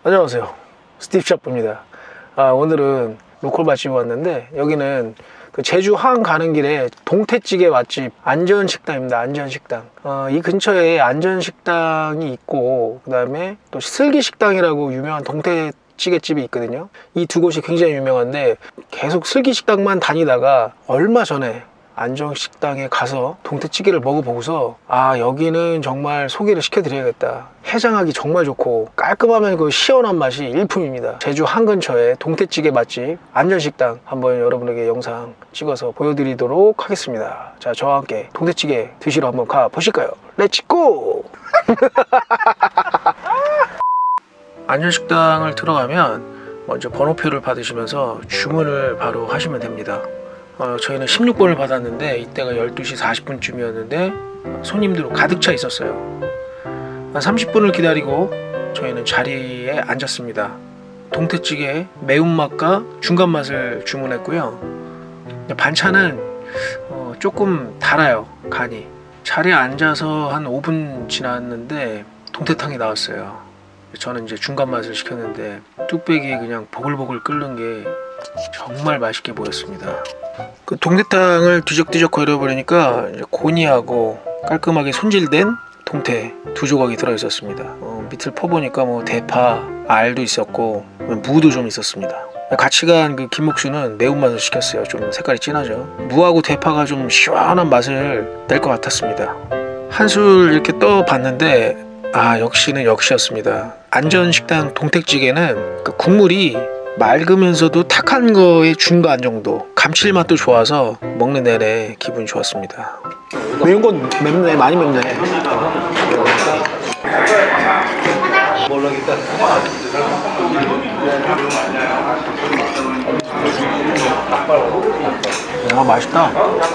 안녕하세요, 스티브 샤프입니다. 오늘은 로컬 맛집에 왔는데 여기는 그 제주 항 가는 길에 동태찌개 맛집 안전식당입니다. 안전식당. 이 근처에 안전식당이 있고 그 다음에 또 슬기식당이라고 유명한 동태찌개집이 있거든요. 이 두 곳이 굉장히 유명한데 계속 슬기식당만 다니다가 얼마 전에 안전식당에 가서 동태찌개를 먹어보고서 여기는 정말 소개를 시켜드려야겠다. 해장하기 정말 좋고 깔끔하면 그 시원한 맛이 일품입니다. 제주 항 근처에 동태찌개 맛집 안전식당 한번 여러분에게 영상 찍어서 보여드리도록 하겠습니다. 자, 저와 함께 동태찌개 드시러 한번 가보실까요? 렛츠고! 안전식당을 들어가면 먼저 번호표를 받으시면서 주문을 바로 하시면 됩니다. 저희는 16번을 받았는데 이때가 12시 40분쯤이었는데 손님들로 가득 차 있었어요. 한 30분을 기다리고 저희는 자리에 앉았습니다. 동태찌개 매운맛과 중간맛을 주문했고요. 반찬은 조금 달아요, 간이. 자리에 앉아서 한 5분 지났는데 동태탕이 나왔어요. 저는 이제 중간맛을 시켰는데 뚝배기에 그냥 보글보글 끓는 게 정말 맛있게 보였습니다. 그 동태탕을 뒤적뒤적 거려버리니까 고니하고 깔끔하게 손질된 동태 두 조각이 들어있었습니다. 밑을 퍼보니까 뭐 대파, 알도 있었고 무도 좀 있었습니다. 같이 간 그 김목수는 매운맛을 시켰어요. 좀 색깔이 진하죠. 무하고 대파가 좀 시원한 맛을 낼 것 같았습니다. 한술 이렇게 떠봤는데 역시는 역시였습니다. 안전식당 동태찌개는 그 국물이 맑으면서도 탁한 거의 중간 정도, 감칠맛도 좋아서 먹는 내내 기분이 좋았습니다. 매운 건 맵네, 많이 맵네. 맛있다.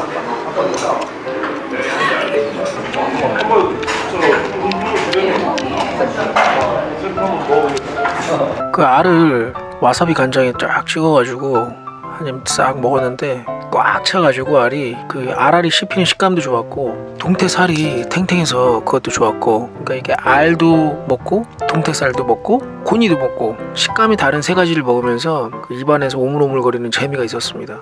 그 알을 와사비 간장에 쫙 찍어가지고 한 입 싹 먹었는데 꽉 차가지고 알이 그 알알이 씹히는 식감도 좋았고 동태살이 탱탱해서 그것도 좋았고, 그러니까 이게 알도 먹고 동태살도 먹고 고니도 먹고 식감이 다른 세 가지를 먹으면서 그 입안에서 오물오물거리는 재미가 있었습니다.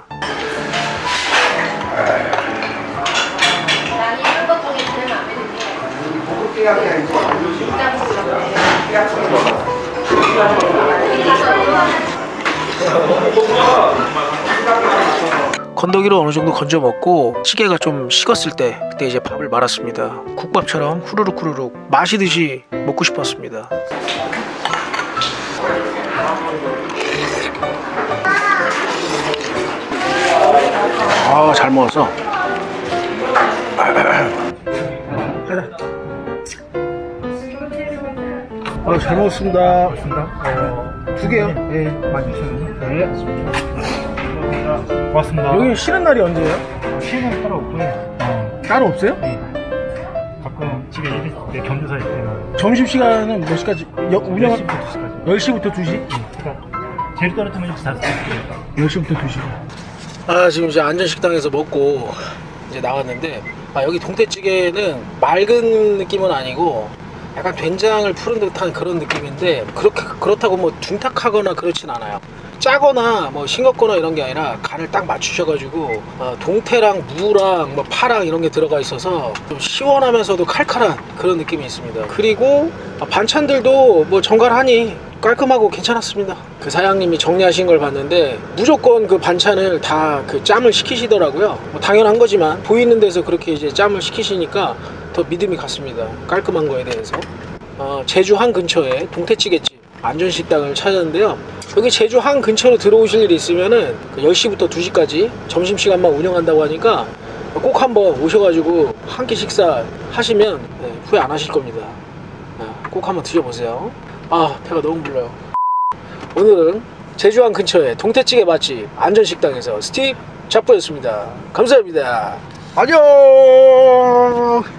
건더기로 어느 정도 건져 먹고 찌개가 좀 식었을 때 그때 이제 밥을 말았습니다. 국밥처럼 후루룩 후루룩 마시듯이 먹고 싶었습니다. 잘 먹었어. 잘 먹었습니다. 두 개요? 네, 많이 드셨는데. 네. 고맙습니다. 여기 쉬는 날이 언제예요? 쉬는 날 따로 없고요. 따로 없어요? 네. 가끔 집에 일 있을 때 경조사 있을 때는. 점심시간은 몇 시까지? 운영 10시부터 2시까지. 10시부터 2시? 네. 그러니까 재료 떨어뜨리면 4시. 10시부터 2시. 지금 이제 안전식당에서 먹고 이제 나왔는데 여기 동태찌개는 맑은 느낌은 아니고 약간 된장을 푸른 듯한 그런 느낌인데 그렇다고 뭐 둔탁하거나 그렇진 않아요. 짜거나 뭐 싱겁거나 이런 게 아니라 간을 딱 맞추셔가지고 동태랑 무랑 뭐 파랑 이런 게 들어가 있어서 좀 시원하면서도 칼칼한 그런 느낌이 있습니다. 그리고 반찬들도 뭐 정갈하니 깔끔하고 괜찮았습니다. 그 사장님이 정리하신 걸 봤는데 무조건 그 반찬을 다 그 짬을 시키시더라고요. 뭐 당연한 거지만 보이는 데서 그렇게 이제 짬을 시키시니까 더 믿음이 갔습니다. 깔끔한 거에 대해서. 제주 항 근처에 동태찌개집 안전식당을 찾았는데요. 여기 제주 항 근처로 들어오실 일이 있으면은 10시부터 2시까지 점심시간만 운영한다고 하니까 꼭 한번 오셔가지고 한 끼 식사 하시면 후회 안 하실 겁니다. 꼭 한번 드셔보세요. 배가 너무 불러요. 오늘은 제주항 근처에 동태찌개 맛집 안전식당에서 스티브 샤프였습니다. 감사합니다. 안녕.